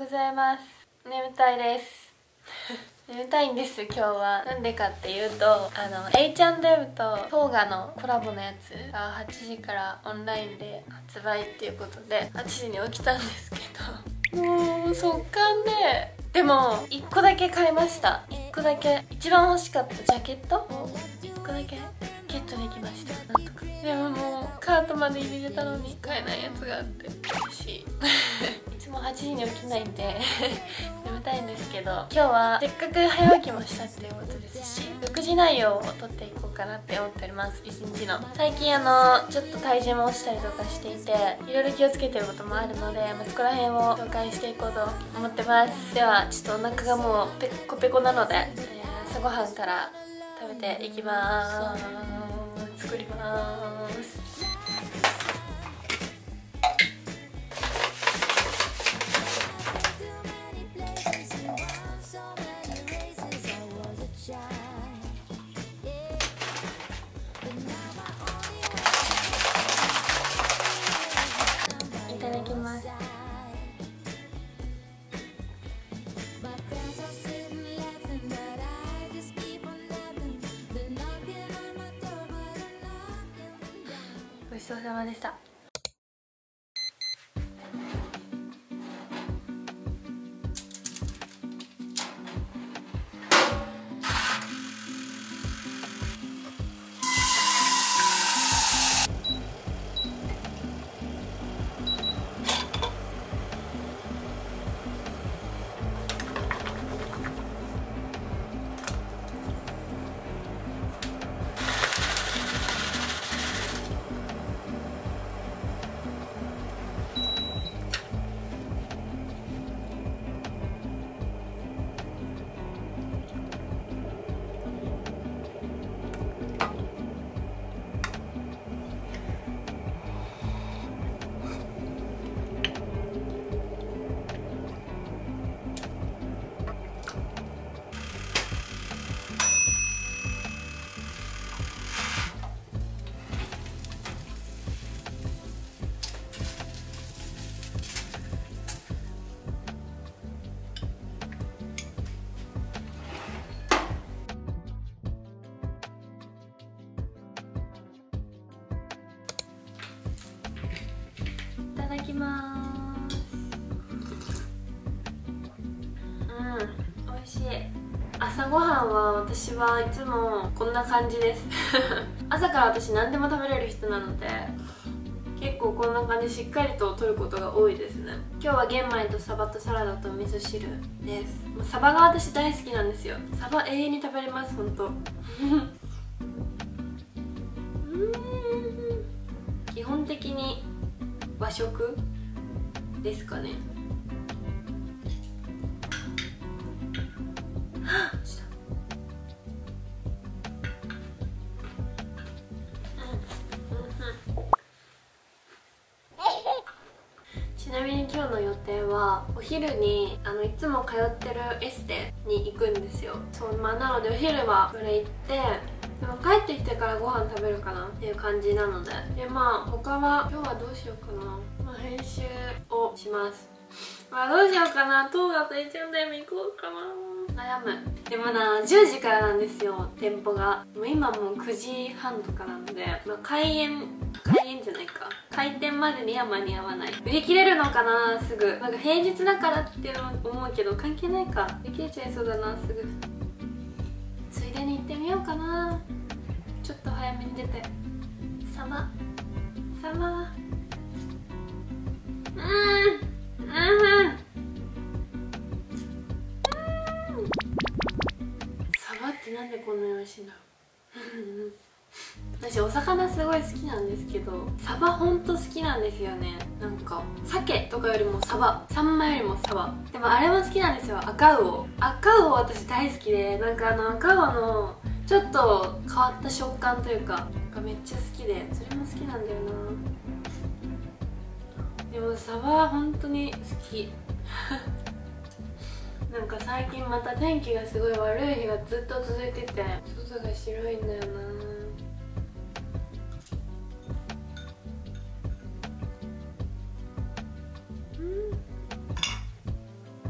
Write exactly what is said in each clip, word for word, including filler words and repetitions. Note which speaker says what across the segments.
Speaker 1: ございます。眠たいです眠たいんです今日は。なんでかっていうと、あの エイチアンドエム とトーガのコラボのやつがはちじからオンラインで発売っていうことではちじに起きたんですけど、もう速乾で、でもいっこだけ買いました。いっこだけ一番欲しかったジャケットをいっこだけゲットできました。なんとか。でももうカートまで入れてたのに買えないやつがあって嬉しいいつもはちじに起きないんで眠たいんですけど、今日はせっかく早起きもしたっていうことですし、ろくじ内容を撮っていこうかなって思っております。一日の最近あのちょっと体重も落ちたりとかしていて、いろいろ気をつけてることもあるので、まあ、そこら辺を紹介していこうと思ってます。ではちょっとお腹がもうペッコペコなので、えー、朝ごはんから食べていきまーす。作りまーす。いただきます。ごちそうさまでした。いただきます。うん、美味しい。朝ごはんは私はいつもこんな感じです朝から私何でも食べれる人なので、結構こんな感じしっかりと取ることが多いですね。今日は玄米とサバとサラダと味噌汁です。サバが私大好きなんですよ。サバ永遠に食べれます、ほんと基本的に和食ですかね。ちなみに今日の予定はお昼にあのいつも通ってるエステに行くんですよ。そう、まあ、なのでお昼はそれ行って、でも帰ってきてからご飯食べるかなっていう感じなので、でまあ他は今日はどうしようかな、まあ、編集をします。まあどうしようかな、トーガと エイチアンドエム 行こうかな、悩む。でもな、じゅうじからなんですよ、店舗が。もう今もうくじはんとかなので、まあ、開園開園じゃないか開店までには間に合わない。売り切れるのかな、すぐ。なんか平日だからって思うけど関係ないか、売り切れちゃいそうだな、すぐ。ついでに行ってみようかな。ちょっと早めに出て。さまさまうーんうんサバってなんでこんなに美味しいんだろう私お魚すごい好きなんですけど、サバほんと好きなんですよね。なんか鮭とかよりもサバ、サンマよりもサバ。でもあれも好きなんですよ、赤魚。赤魚私大好きで、なんかあの赤魚のちょっと変わった食感というかがめっちゃ好きで、それも好きなんだよな。でもサバは本当に好きなんか最近また天気がすごい悪い日がずっと続いてて、外が白いんだよな。うん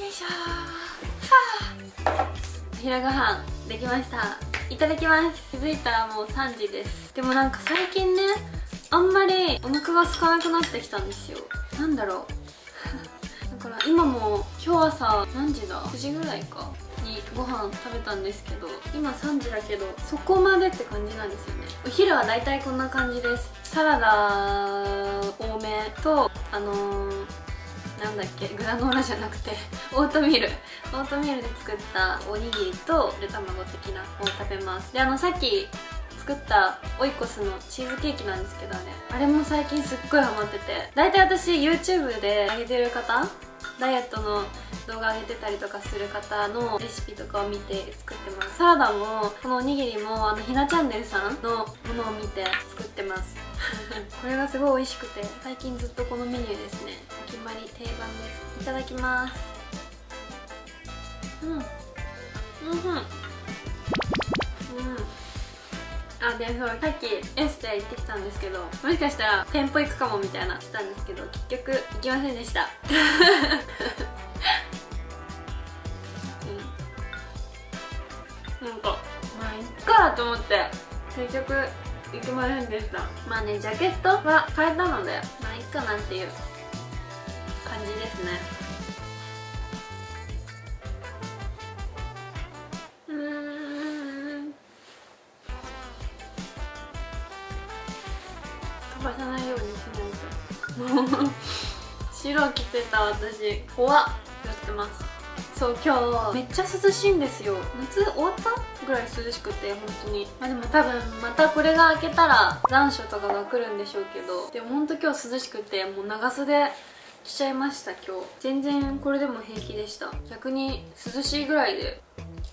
Speaker 1: よいしょー。はあ、昼ご飯できました。いただきます。気づいたらもうさんじです。でもなんか最近ね、あんまりお腹が空かなくなってきたんですよ。なんだろうだから今も今日朝何時だくじぐらいかにご飯食べたんですけど、今さんじだけどそこまでって感じなんですよね。お昼はだいたいこんな感じです。サラダ多めとあのー、なんだっけ、グラノーラじゃなくてオートミールオートミールで作ったおにぎりとゆで卵的なを食べます。であのさっき作ったオイコスのチーズケーキなんですけどね、あれも最近すっごいハマってて、だいたい私 YouTube で上げてる方、ダイエットの動画上げてたりとかする方のレシピとかを見て作ってます。サラダもこのおにぎりもあのひなチャンネルさんのものを見て作ってますこれがすごい美味しくて最近ずっとこのメニューですね。お決まり定番です。いただきます。うんうんうんうん。あ、でそうさっきエステ行ってきたんですけど、もしかしたら店舗行くかもみたいなしたんですけど結局行きませんでしたうん、なんかまあいっかと思って結局行きませんでした。まあね、ジャケットは変えたのでまあいっかなんていう感じですね。うーん、飛ばさないようにしないともう白着てた私怖っやってます。そう今日めっちゃ涼しいんですよ。夏終わったぐらい涼しくて本当に。まあでも多分またこれが明けたら残暑とかが来るんでしょうけど、でも本当今日涼しくてもう長袖着ちゃいました。今日全然これでも平気でした。逆に涼しいぐらいで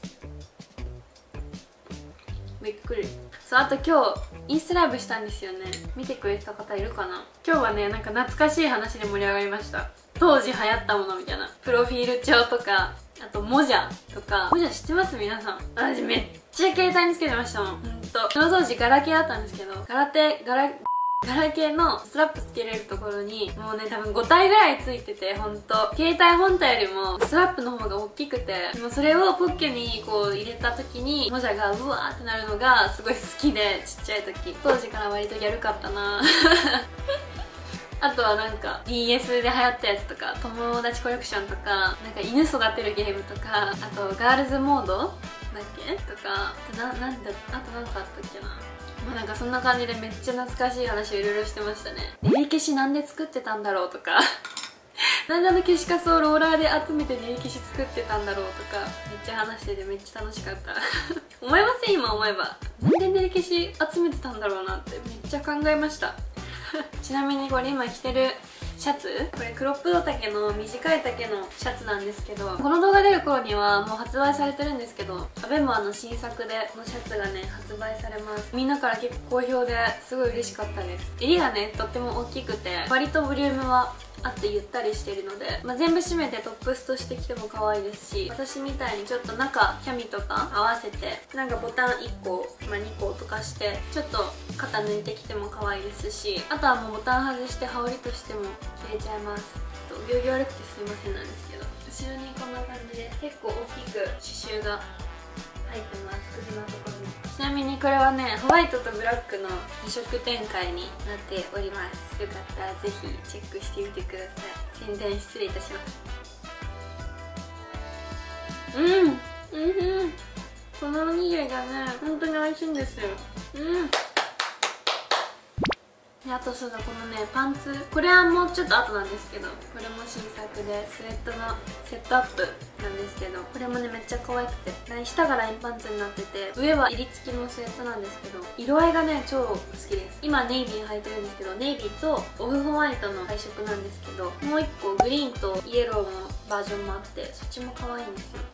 Speaker 1: びっくり。そうあと今日インスタライブしたんですよね。見てくれてた方いるかな。今日はねなんか懐かしい話で盛り上がりました。当時流行ったものみたいな、プロフィール帳とかあとモジャとか。モジャ知ってます皆さん。私めっちゃ携帯につけてましたもん。ほんとその当時ガラケーだったんですけど、ガラテガラガラケーのストラップつけれるところにもうね多分ごたいぐらいついてて、ほんと携帯本体よりもストラップの方が大きくて、もうそれをポッケにこう入れた時にモジャがうわーってなるのがすごい好きで、ちっちゃい時当時から割とギャルかったなあとはなんか ディーエス で流行ったやつとか、友達コレクションとか、なんか犬育てるゲームとか、あとガールズモードだっけとか、ななんだあとなんかあったっけな。まあなんかそんな感じでめっちゃ懐かしい話をいろいろしてましたね。練り消しなんで作ってたんだろうとかなんであの消しカスをローラーで集めて練り消し作ってたんだろうとかめっちゃ話しててめっちゃ楽しかった思いません今思えば。なんで練り消し集めてたんだろうなってめっちゃ考えましたちなみにこれ今着てるシャツ、これクロップド丈の短い丈のシャツなんですけど、この動画出る頃にはもう発売されてるんですけど、アベマの新作でこのシャツがね発売されます。みんなから結構好評ですごい嬉しかったです。襟がねとっても大きくて割とボリュームはあってゆったりしてるので、まあ、全部締めてトップスとして着ても可愛いですし、私みたいにちょっと中キャミとか合わせてなんかボタンいっこ、まあ、にことかしてちょっと肩抜いてきても可愛いですし、あとはもうボタン外して羽織としても着れちゃいます。と行儀悪くてすいませんなんですけど、後ろにこんな感じで結構大きく刺繍が入ってます。首のところに。ちなみにこれはねホワイトとブラックのに色展開になっております。よかったらぜひチェックしてみてください。宣伝失礼いたします。うんうんうん、このおにぎりがね本当に美味しいんですよ。うん。であとそうだ、このねパンツ、これはもうちょっと後なんですけど、これも新作でスウェットのセットアップなんですけど、これもねめっちゃ可愛くて、下がラインパンツになってて上は襟付きのスウェットなんですけど、色合いがね超好きです。今ネイビー履いてるんですけど、ネイビーとオフホワイトの配色なんですけど、もう一個グリーンとイエローのバージョンもあって、そっちも可愛いんですよ。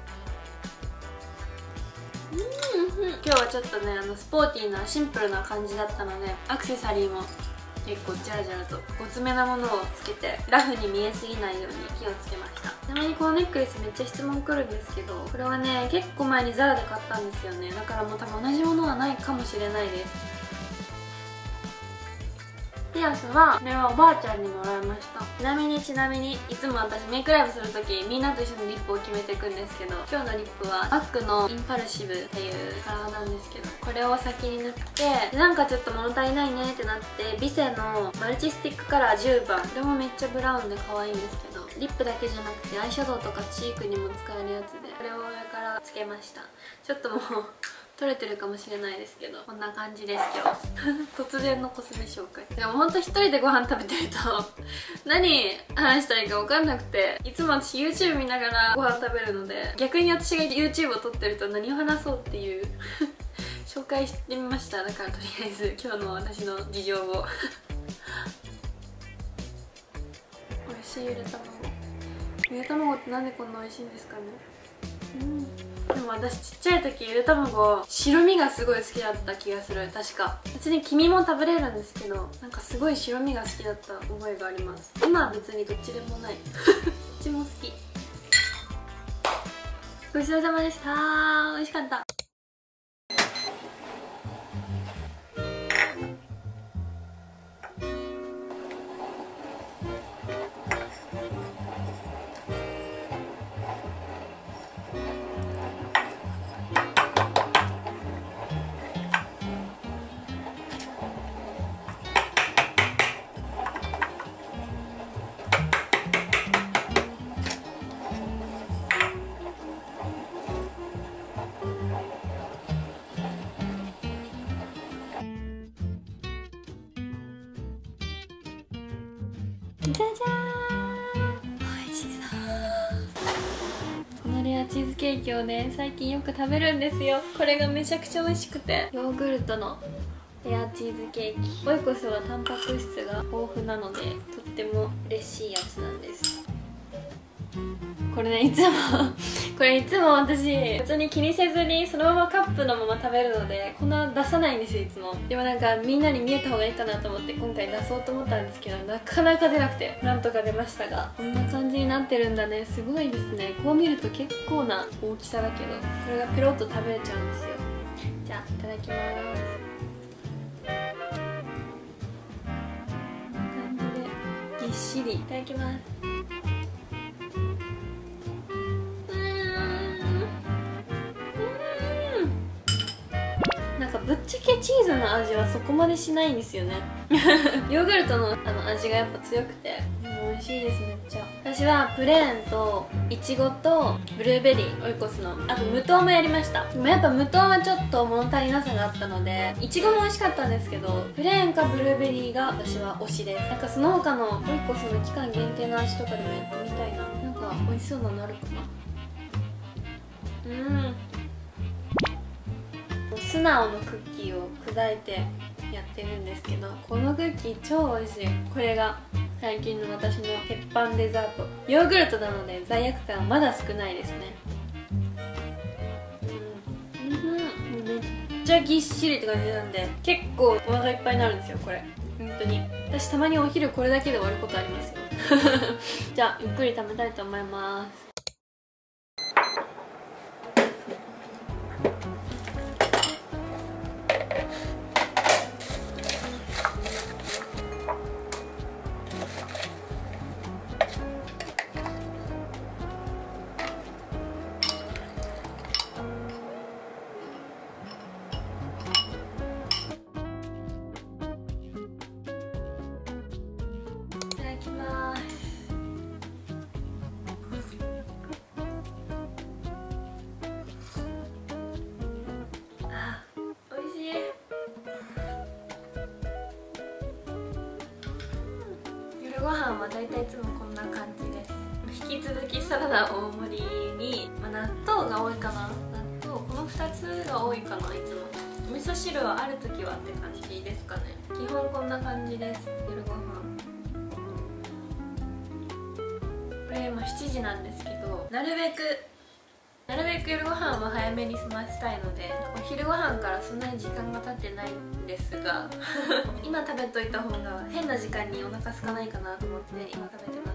Speaker 1: うんうん、今日はちょっとねあのスポーティーなシンプルな感じだったので、アクセサリーも結構ジャラジャラとごつめなものをつけてラフに見えすぎないように気をつけました。ちなみにこのネックレスめっちゃ質問来るんですけど、これはね結構前にザラで買ったんですよね。だからもう多分同じものはないかもしれないです。 ピアスはこれはおばあちゃんにもらいました。ちなみにちなみにいつも私メイクライブする時みんなと一緒にリップを決めていくんですけど、今日のリップはマックのインパルシブっていうカラーなんですけど、これを先に塗ってでなんかちょっと物足りないねってなってビセのマルチスティックカラーじゅうばん、これもめっちゃブラウンで可愛いんですけど、リップだけじゃなくてアイシャドウとかチークにも使えるやつで、これを上からつけました。ちょっともう取れてるかもしれないですけど、こんな感じです今日突然のコスメ紹介。でもほんと一人でご飯食べてると何話したらいいか分かんなくて、いつも私 YouTube 見ながらご飯食べるので、逆に私が YouTube を撮ってると何を話そうっていう紹介してみました。だからとりあえず今日の私の事情を美味しいゆで卵。ゆで卵ってなんでこんな美味しいんですかね。うん、でも私ちっちゃい時ゆで卵白身がすごい好きだった気がする。確か別に黄身も食べれるんですけど、なんかすごい白身が好きだった覚えがあります。今は別にどっちでもないどっちも好き。ごちそうさまでした。美味しかった。じゃじゃーん、美味しそう。このレアチーズケーキをね最近よく食べるんですよ。これがめちゃくちゃ美味しくて、ヨーグルトのレアチーズケーキ。オイコスはタンパク質が豊富なのでとっても嬉しいやつなんです。これねいつもこれいつも私別に気にせずにそのままカップのまま食べるので粉出さないんですよいつも。でもなんかみんなに見えた方がいいかなと思って今回出そうと思ったんですけど、なかなか出なくてなんとか出ましたが、こんな感じになってるんだね。すごいですね。こう見ると結構な大きさだけど、これがペロッと食べれちゃうんですよ。じゃあいただきます。こんな感じでぎっしりいただきます。なんかぶっちゃけチーズの味はそこまでしないんですよねヨーグルトのあの味がやっぱ強くて、でも美味しいです。めっちゃ。私はプレーンといちごとブルーベリー、オイコスの、あと無糖もやりました。でもやっぱ無糖はちょっと物足りなさがあったので、いちごも美味しかったんですけど、プレーンかブルーベリーが私は推しです。なんかその他のオイコスの期間限定の味とかでもやってみたいな。なんか美味しそうなのあるかな。うん、素直のクッキーを砕いてやってるんですけど、このクッキー超美味しい。これが最近の私の鉄板デザート。ヨーグルトなので罪悪感はまだ少ないですね。うん、うん、もうめっちゃぎっしりって感じなんで結構お腹いっぱいになるんですよこれ。本当に私たまにお昼これだけで終わることありますよじゃあゆっくり食べたいと思います。いただきます。あ、美味しい。夜ご飯はだいたいいつもこんな感じです。引き続きサラダ大盛りに、まあ、納豆が多いかな。納豆このふたつが多いかな。いつもお味噌汁はある時はって感じですかね。基本こんな感じです。夜ご飯これ今しちじなんですけど、なるべくなるべく夜ご飯は早めに済ませたいので、お昼ご飯からそんなに時間が経ってないんですが今食べといた方が変な時間にお腹空かないかなと思って今食べてます。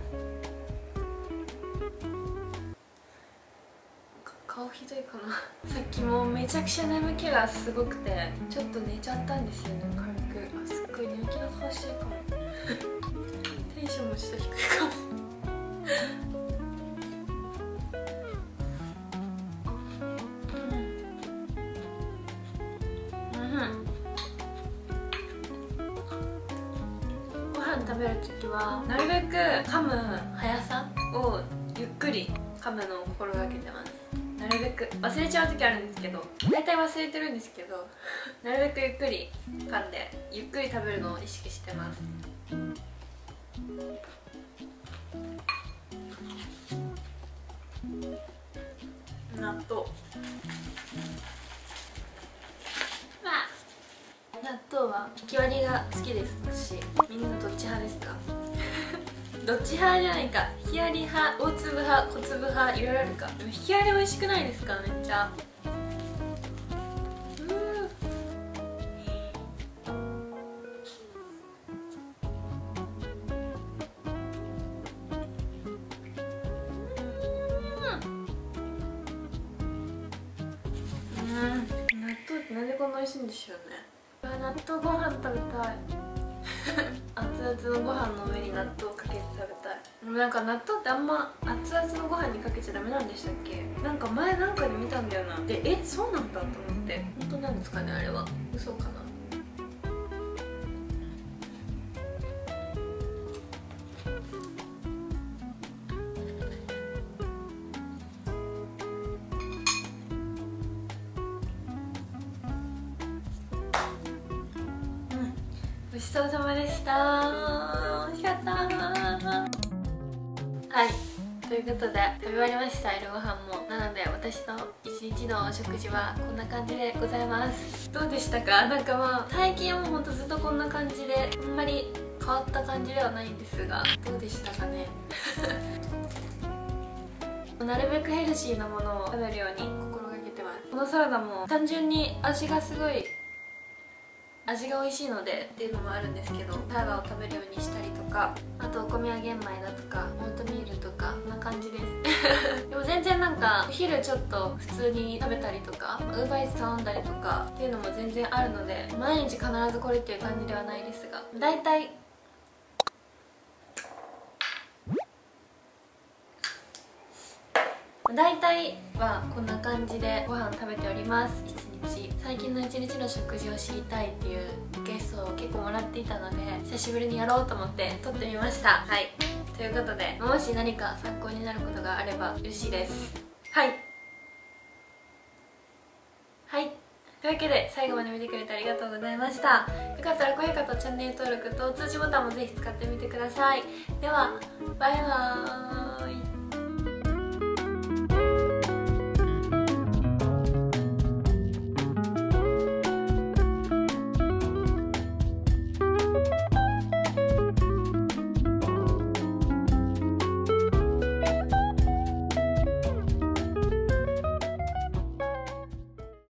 Speaker 1: 顔ひどいかなさっきもうめちゃくちゃ眠気がすごくてちょっと寝ちゃったんですよね軽く。あ、すっごい寝起きの顔してるかも。 テンションもちょっと低いかも。ご飯食べる時はなるべく噛む速さをゆっくり噛むのを心がけてます。なるべく忘れちゃう時あるんですけど、大体忘れてるんですけどなるべくゆっくり噛んでゆっくり食べるのを意識してます。納豆、納豆はひき割りが好きです。私、みんなどっち派ですか？どっち派じゃないか、ひき割り派、大粒派、小粒派、いろいろあるか。でもひき割り美味しくないですか？めっちゃ。うんうん、納豆ってなんでこんな美味しいんでしょうね。納豆ご飯食べたい。熱々のご飯の上に納豆かけて食べたい。でもなんか納豆ってあんま熱々のご飯にかけちゃダメなんでしたっけ？なんか前なんかで見たんだよな。で、え、そうなんだと思って。本当なんですかね、あれは。嘘かな。ごちそうさまでした。美味しかった。はい、ということで食べ終わりました。夜ご飯も。なので私の一日のお食事はこんな感じでございます。どうでしたか？なんかまあ最近はもうほんとずっとこんな感じであんまり変わった感じではないんですが、どうでしたかね？なるべくヘルシーなものを食べるように心がけてます。このサラダも単純に味がすごい味が美味しいのでっていうのもあるんですけど、サラダを食べるようにしたりとか、あとお米は玄米だとかオートミールとかこんな感じですでも全然なんかお昼ちょっと普通に食べたりとかウーバーイーツ頼んだりとかっていうのも全然あるので、毎日必ずこれっていう感じではないですが、だいたい大体はこんな感じでご飯食べております。一日最近の一日の食事を知りたいっていうゲストを結構もらっていたので、久しぶりにやろうと思って撮ってみました。はい、ということでもし何か参考になることがあれば嬉しいです。はいはいというわけで最後まで見てくれてありがとうございました。よかったら高評価とチャンネル登録と通知ボタンもぜひ使ってみてください。ではバイバーイ。